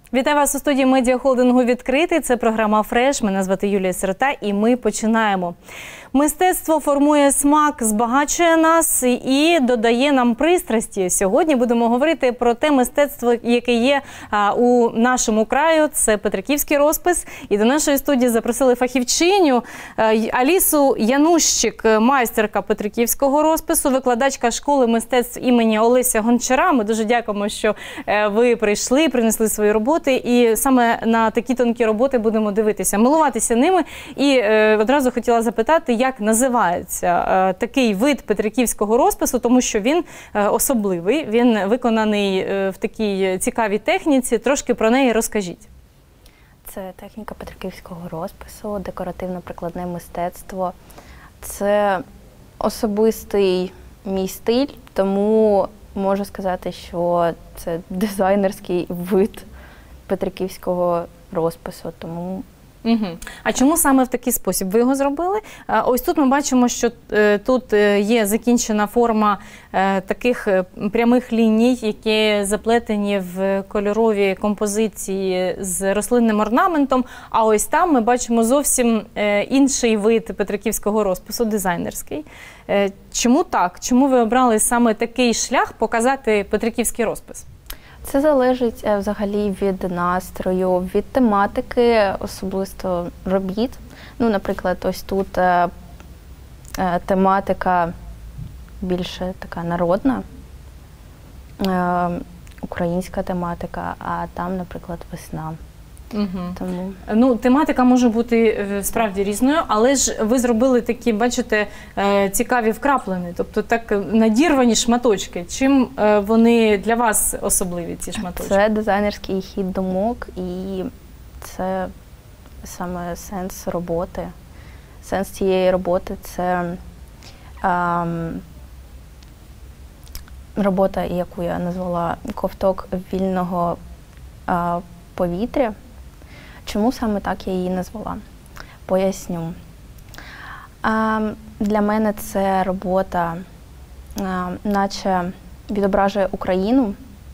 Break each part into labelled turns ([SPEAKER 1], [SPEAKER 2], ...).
[SPEAKER 1] Вітаю вас у студії медіахолдингу «Відкритий». Це програма «Фреш». Мене звати Юлія Сирота і ми починаємо. Мистецтво формує смак, збагачує нас і додає нам пристрасті. Сьогодні будемо говорити про те мистецтво, яке є у нашому краю. Це петриківський розпис. І до нашої студії запросили фахівчиню Алісу Янущик, майстерка петриківського розпису, викладачка школи мистецтв імені Олеся Гончара. Ми дуже дякуємо, що ви прийшли, принесли свої роботи. І саме на такі тонкі роботи будемо дивитися, милуватися ними. І одразу хотіла запитати, як називається такий вид петриківського розпису, тому що він особливий, він виконаний в такій цікавій техніці. Трошки про неї розкажіть.
[SPEAKER 2] Це техніка петриківського розпису, декоративно-прикладне мистецтво. Це особистий мій стиль, тому можу сказати, що це дизайнерський вид петриківського розпису. Тому...
[SPEAKER 1] А чому саме в такий спосіб ви його зробили? Ось тут ми бачимо, що тут є закінчена форма таких прямих ліній, які заплетені в кольорові композиції з рослинним орнаментом, а ось там ми бачимо зовсім інший вид петриківського розпису, дизайнерський. Чому так? Чому ви обрали саме такий шлях показати петриківський розпис?
[SPEAKER 2] Це залежить взагалі від настрою, від тематики, особисто робіт. Ну, наприклад, ось тут тематика більше така народна, українська тематика, а там, наприклад, весна. Тому...
[SPEAKER 1] Ну, тематика може бути справді різною, але ж ви зробили такі, бачите, цікаві вкраплені, тобто так надірвані шматочки. Чим вони для вас особливі, ці шматочки?
[SPEAKER 2] Це дизайнерський хід думок, і це саме сенс роботи. Сенс цієї роботи – це робота, яку я назвала «Ковток вільного повітря». Чому саме так я її назвала? Поясню. Для мене це робота, наче відображує Україну.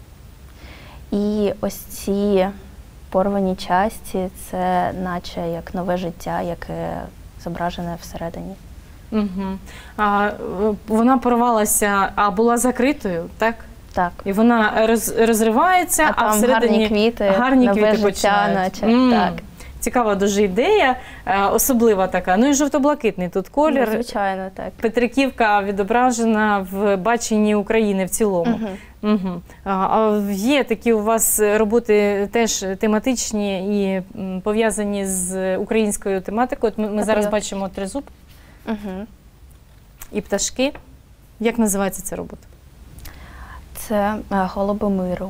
[SPEAKER 2] І ось ці порвані часті – це наче як нове життя, яке зображене всередині.
[SPEAKER 1] Вона порвалася, а була закритою, так?
[SPEAKER 2] Так.
[SPEAKER 1] І вона розривається, а всередині гарні квіти починають.
[SPEAKER 2] Так.
[SPEAKER 1] Цікава дуже ідея, особлива така. Ну і жовто-блакитний тут колір.
[SPEAKER 2] Звичайно, так.
[SPEAKER 1] Петриківка відображена в баченні України в цілому. Є такі у вас роботи теж тематичні і пов'язані з українською тематикою. Ми зараз бачимо тризуб і пташки. Як називається ця робота?
[SPEAKER 2] Це голуби миру.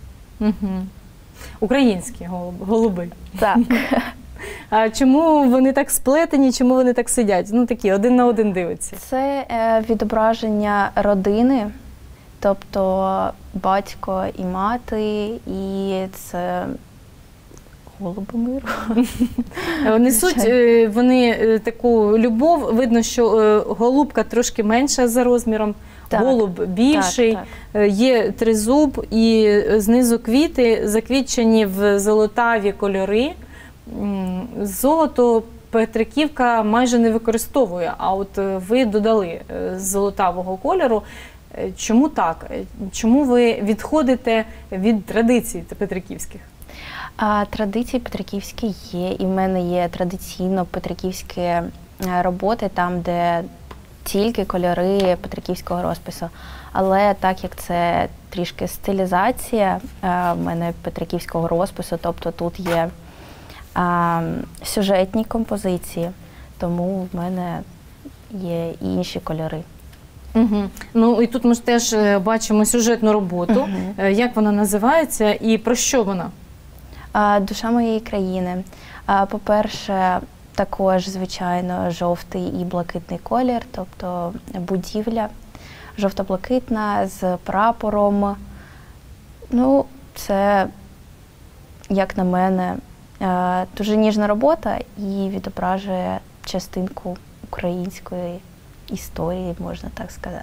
[SPEAKER 1] Українські голуби.
[SPEAKER 2] Так.
[SPEAKER 1] А чому вони так сплетені, чому вони так сидять? Ну, такі, один на один дивиться.
[SPEAKER 2] Це відображення родини, тобто батько і мати, і це голуби миру.
[SPEAKER 1] Несуть вони таку любов, видно, що голубка трошки менша за розміром. Так, голуб більший, є тризуб і знизу квіти заквітчені в золотаві кольори. Золото Петриківка майже не використовує, а от ви додали золотавого кольору. Чому так? Чому ви відходите від традицій петриківських?
[SPEAKER 2] Традиції петриківські є, і в мене є традиційно петриківські роботи, там, де тільки кольори петриківського розпису. Але так як це трішки стилізація в мене петриківського розпису, тобто тут є сюжетні композиції, тому в мене є і інші кольори.
[SPEAKER 1] Ну і тут ми теж бачимо сюжетну роботу. Як вона називається і про що вона?
[SPEAKER 2] «Душа моєї країни». По-перше, також, звичайно, жовтий і блакитний колір, тобто будівля жовто-блакитна з прапором. Ну, це, як на мене, дуже ніжна робота і відображує частинку української історії, можна так сказати.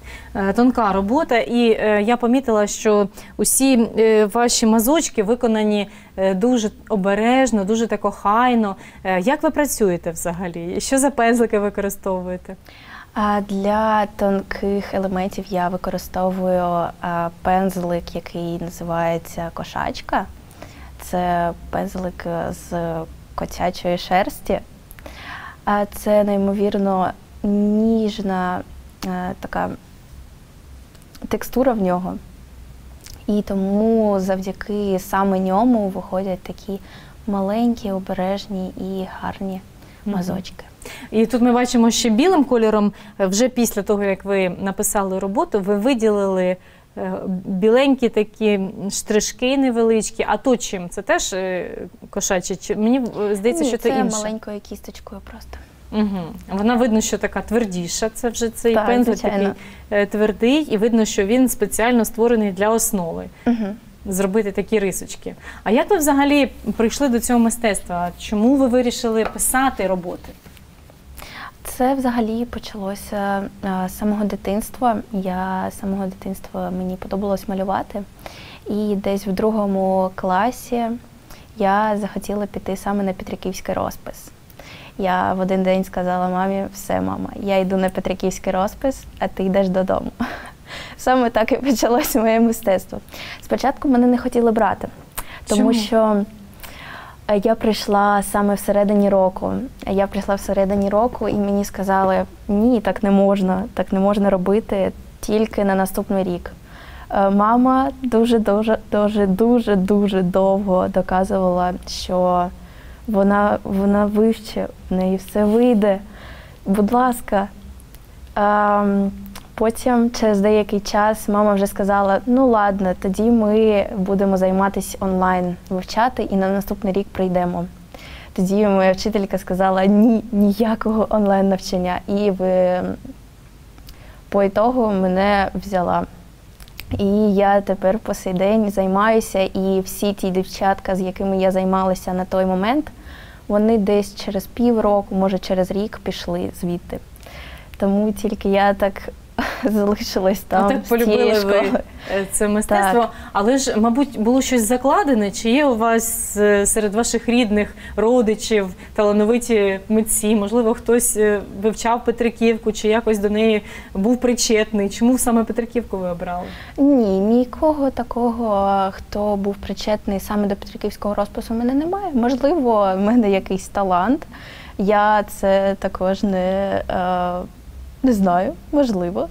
[SPEAKER 1] тонка робота, і я помітила, що усі ваші мазочки виконані дуже обережно, дуже так охайно. Як ви працюєте взагалі? Що за пензлики використовуєте?
[SPEAKER 2] Для тонких елементів я використовую пензлик, який називається кошачка. Це пензлик з котячої шерсті. Це неймовірно ніжна така текстура в нього. І тому завдяки саме ньому виходять такі маленькі, обережні і гарні мазочки.
[SPEAKER 1] І тут ми бачимо, що білим кольором, вже після того, як ви написали роботу, ви виділили біленькі такі штришки невеличкі. А то чим? Це теж кошачі? Мені здається, що це інше.
[SPEAKER 2] Це маленькою кісточкою просто.
[SPEAKER 1] Угу. Вона видно, що така твердіша, це вже цей
[SPEAKER 2] так,
[SPEAKER 1] пензлик такий твердий, і видно, що він спеціально створений для основи. Зробити такі рисочки. А як ви взагалі прийшли до цього мистецтва? Чому ви вирішили писати роботи?
[SPEAKER 2] Це взагалі почалося з самого дитинства. З самого дитинства мені подобалось малювати. І десь в 2 класі я захотіла піти саме на петриківський розпис. Я в один день сказала мамі: все, мама, я йду на петриківський розпис, а ти йдеш додому. Саме так і почалося моє мистецтво. Спочатку мене не хотіли брати, тому що я прийшла саме всередині року. І мені сказали: ні, так не можна робити, тільки на наступний рік. Мама дуже довго доказувала, що вона вивчить, в неї все вийде, будь ласка. Потім, через деякий час, мама вже сказала: ну ладно, тоді ми будемо займатися онлайн, вивчати, і на наступний рік прийдемо. Тоді моя вчителька сказала: ні, ніякого онлайн-навчання. І по ітогу мене взяла. І я тепер по сей день займаюся, і всі ті дівчатка, з якими я займалася на той момент, вони десь через півроку, може через рік пішли звідти. Тому тільки я так залишилась там.
[SPEAKER 1] Так полюбили ви це мистецтво. Так. Але ж, мабуть, було щось закладене? Чи є у вас серед ваших рідних, родичів, талановиті митці? Можливо, хтось вивчав Петриківку, чи якось до неї був причетний? Чому саме Петриківку ви обрали?
[SPEAKER 2] Ні, нікого такого, хто був причетний саме до Петриківського розпису, в мене немає. Можливо, в мене якийсь талант. Я це також не знаю, можливо.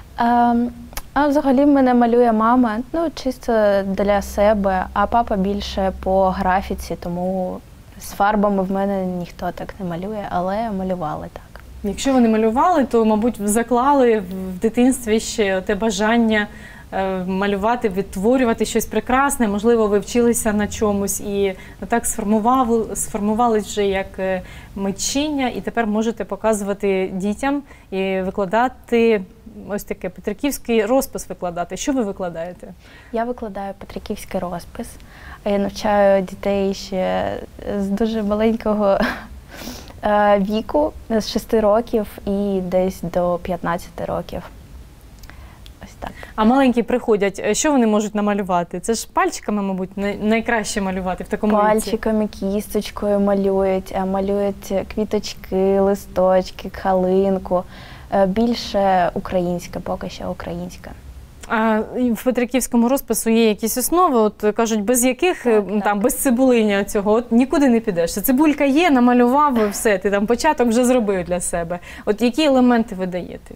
[SPEAKER 2] А взагалі в мене малює мама, чисто для себе, а папа більше по графіці, тому з фарбами в мене ніхто так не малює, але малювали так.
[SPEAKER 1] Якщо вони малювали, то, мабуть, заклали в дитинстві ще те бажання малювати, відтворювати щось прекрасне, можливо, ви вчилися на чомусь і так сформувались вже як митчиня, і тепер можете показувати дітям і викладати ось таке петриківський розпис викладати. Що ви викладаєте? Я
[SPEAKER 2] викладаю петриківський розпис. Я навчаю дітей ще з дуже маленького віку, з 6 років і десь до 15 років. Ось так.
[SPEAKER 1] А маленькі приходять, що вони можуть намалювати? Це ж пальчиками, мабуть, найкраще малювати в такому віці?
[SPEAKER 2] Пальчиками, кісточкою малюють квіточки, листочки, калинку. Більше українська, поки що українська.
[SPEAKER 1] А в петриківському розпису є якісь основи, от кажуть, без яких, так. Без цибулиня цього, от нікуди не підеш. Цибулька є, намалював, все, ти там початок вже зробив для себе. От які елементи ви даєте?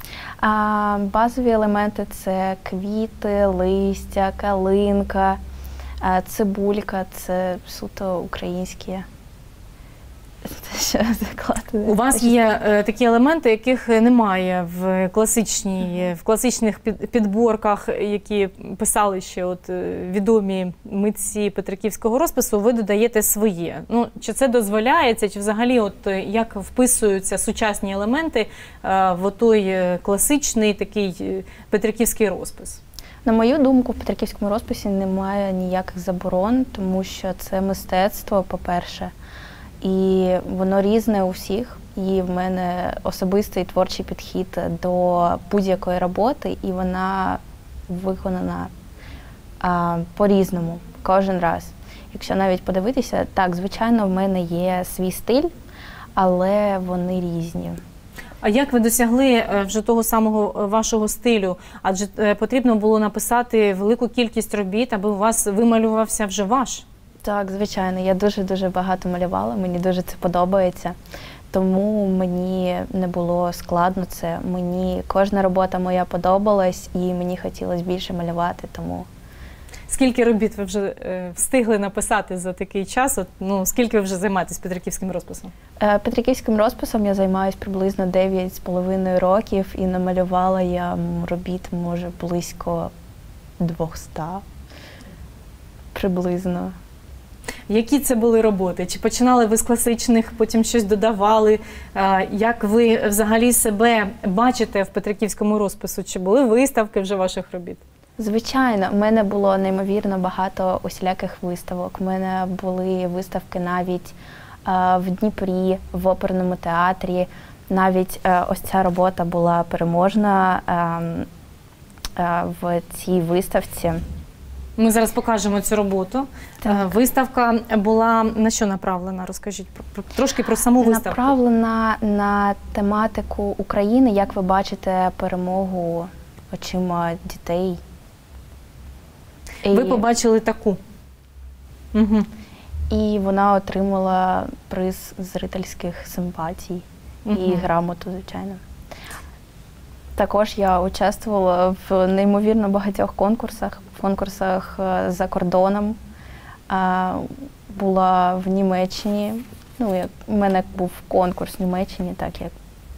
[SPEAKER 2] Базові елементи – це квіти, листя, калинка, цибулька – це суто українські.
[SPEAKER 1] У вас є такі елементи, яких немає в класичних підборках, які писали ще відомі митці петриківського розпису, ви додаєте своє. Чи це дозволяється, чи взагалі як вписуються сучасні елементи в той класичний такий петриківський розпис?
[SPEAKER 2] На мою думку, в петриківському розписі немає ніяких заборон, тому що це мистецтво, по-перше, і воно різне у всіх. і в мене особистий творчий підхід до будь-якої роботи, і вона виконана по-різному кожен раз. Якщо навіть подивитися, так, звичайно, в мене є свій стиль, але вони різні.
[SPEAKER 1] А як ви досягли вже того самого вашого стилю? Адже потрібно було написати велику кількість робіт, аби у вас вималювався вже ваш.
[SPEAKER 2] Так, звичайно, я дуже-дуже багато малювала, мені дуже це подобається. Тому мені не було складно це. Мені кожна робота моя подобалась і мені хотілося більше малювати, тому...
[SPEAKER 1] Скільки робіт ви вже встигли написати за такий час? Скільки ви вже займаєтесь петриківським розписом?
[SPEAKER 2] Петриківським розписом я займаюся приблизно 9,5 років і намалювала я робіт, може, близько 200 приблизно.
[SPEAKER 1] Які це були роботи? Чи починали ви з класичних, потім щось додавали? Як ви взагалі себе бачите в петриківському розпису? Чи були виставки вже ваших робіт?
[SPEAKER 2] Звичайно, в мене було неймовірно багато усіляких виставок. У мене були виставки навіть в Дніпрі, в оперному театрі. Навіть ось ця робота була переможна в цій виставці.
[SPEAKER 1] Ми зараз покажемо цю роботу. Так. Виставка була на що направлена? Розкажіть трошки про саму виставку.
[SPEAKER 2] Направлена на тематику України, як ви бачите, перемогу очима дітей.
[SPEAKER 1] Ви побачили таку. Угу.
[SPEAKER 2] І вона отримала приз зрительських симпатій і грамоту, звичайно. Також я участвувала в неймовірно багатьох конкурсах за кордоном. Була в Німеччині. У мене був конкурс в Німеччині, так як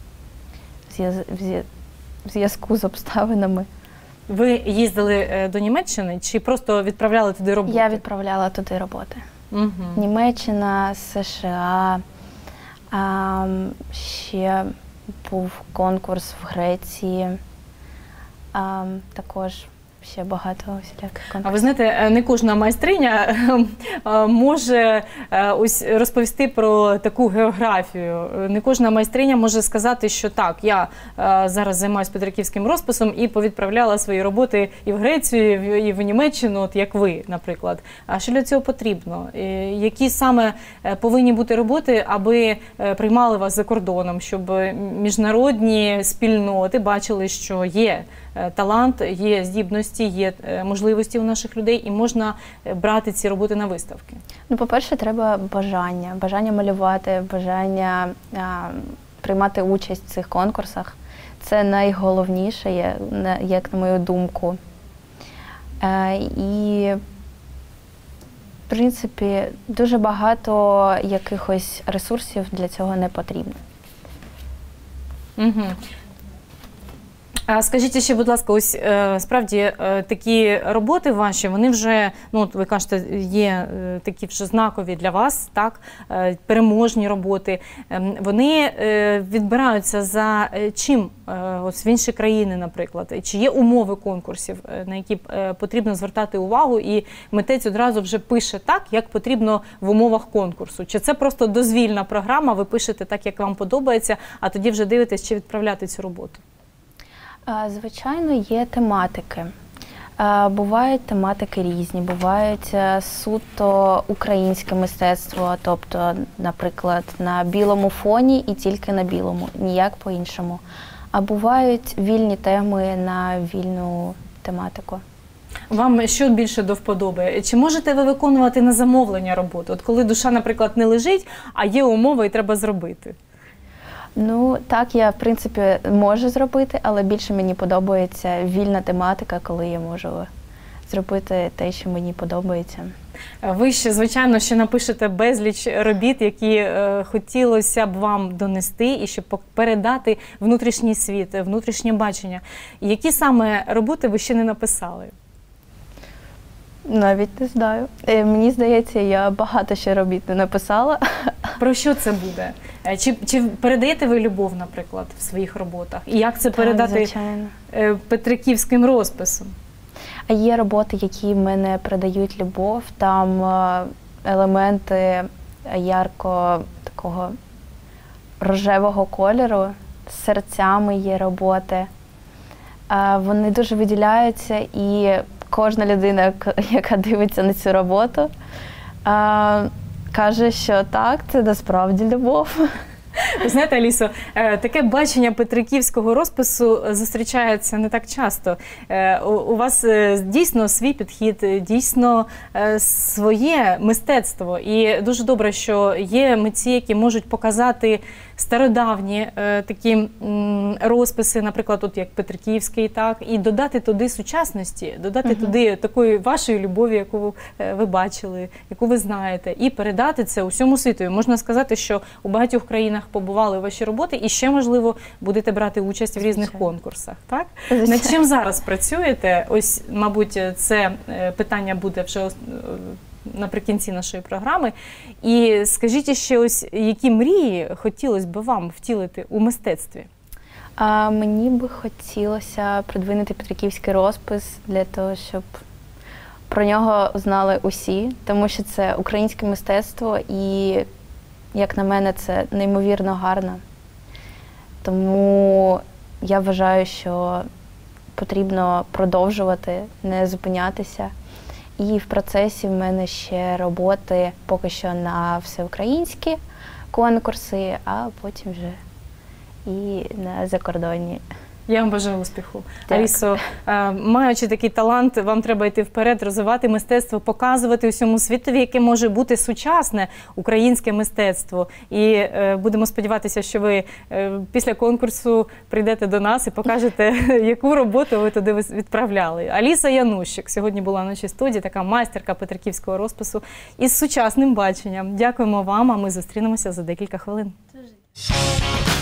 [SPEAKER 2] в зв'язку з обставинами.
[SPEAKER 1] Ви їздили до Німеччини чи просто відправляли туди роботи?
[SPEAKER 2] Я відправляла туди роботи. Німеччина, США, ще був конкурс в Греції, також ще багато всіляких конкурсів.
[SPEAKER 1] А ви знаєте, не кожна майстриня може розповісти про таку географію. Не кожна майстриня може сказати, що так, я зараз займаюся петриківським розписом і повідправляла свої роботи і в Грецію, і в Німеччину, от як ви, наприклад. А що для цього потрібно? Які саме повинні бути роботи, аби приймали вас за кордоном, щоб міжнародні спільноти бачили, що є талант, є здібності, є можливості у наших людей і можна брати ці роботи на виставки?
[SPEAKER 2] По-перше, треба бажання малювати, бажання приймати участь в цих конкурсах. Це найголовніше, як на мою думку. І, в принципі, дуже багато якихось ресурсів для цього не потрібно.
[SPEAKER 1] Угу. А скажіть ще, будь ласка, ось справді такі роботи ваші, вони вже, ви кажете, є такі вже знакові для вас, так, переможні роботи. Вони відбираються за чим? Ось в інші країни, наприклад. Чи є умови конкурсів, на які потрібно звертати увагу, і митець одразу вже пише так, як потрібно в умовах конкурсу? Чи це просто дозвільна програма, ви пишете так, як вам подобається, а тоді вже дивитесь, чи відправляти цю роботу?
[SPEAKER 2] Звичайно, є тематики. Бувають тематики різні, бувають суто українське мистецтво, тобто, наприклад, на білому фоні і тільки на білому, ніяк по-іншому. А бувають вільні теми на вільну тематику.
[SPEAKER 1] Вам що більше до вподоби? Чи можете ви виконувати на замовлення роботу? От коли душа, наприклад, не лежить, а є умова і треба зробити?
[SPEAKER 2] Так, я, в принципі, можу зробити, але більше мені подобається вільна тематика, коли я можу зробити те, що мені подобається.
[SPEAKER 1] Ви ще, звичайно, ще напишете безліч робіт, які хотілося б вам донести і щоб передати внутрішній світ, внутрішнє бачення. Які саме роботи ви ще не написали?
[SPEAKER 2] Навіть не знаю. Мені здається, я багато ще робіт не написала.
[SPEAKER 1] Про що це буде? Чи передаєте ви любов, наприклад, в своїх роботах? І як це передати петриківським розписом?
[SPEAKER 2] А є роботи, які в мене передають любов. Там елементи ярко такого рожевого кольору, з серцями є роботи. Вони дуже виділяються, і кожна людина, яка дивиться на цю роботу, каже, що так, це насправді любов.
[SPEAKER 1] Ви знаєте, Алісо, таке бачення петриківського розпису зустрічається не так часто. У вас дійсно свій підхід, дійсно своє мистецтво. І дуже добре, що є митці, які можуть показати стародавні такі розписи, наприклад, от як петриківський, так, і додати туди сучасності, додати туди такої вашої любові, яку ви бачили, яку ви знаєте, і передати це усьому світу. Можна сказати, що у багатьох країнах побували ваші роботи і ще, можливо, будете брати участь в різних конкурсах, так? Над чим зараз працюєте? Ось, мабуть, це питання буде вже наприкінці нашої програми. І скажіть ще ось, які мрії хотілося б вам втілити у мистецтві?
[SPEAKER 2] Мені би хотілося придвинути петриківський розпис для того, щоб про нього знали усі, тому що це українське мистецтво і, як на мене, це неймовірно гарно. Тому я вважаю, що потрібно продовжувати, не зупинятися. І в процесі в мене ще роботи поки що на всеукраїнські конкурси, а потім вже і на закордонні.
[SPEAKER 1] Я вам бажаю успіху. Алісо, маючи такий талант, вам треба йти вперед, розвивати мистецтво, показувати усьому світові, яке може бути сучасне українське мистецтво. І будемо сподіватися, що ви після конкурсу прийдете до нас і покажете, яку роботу ви туди відправляли. Аліса Янущик сьогодні була в нашій студії, така майстерка петриківського розпису із сучасним баченням. Дякуємо вам, а ми зустрінемося за декілька хвилин.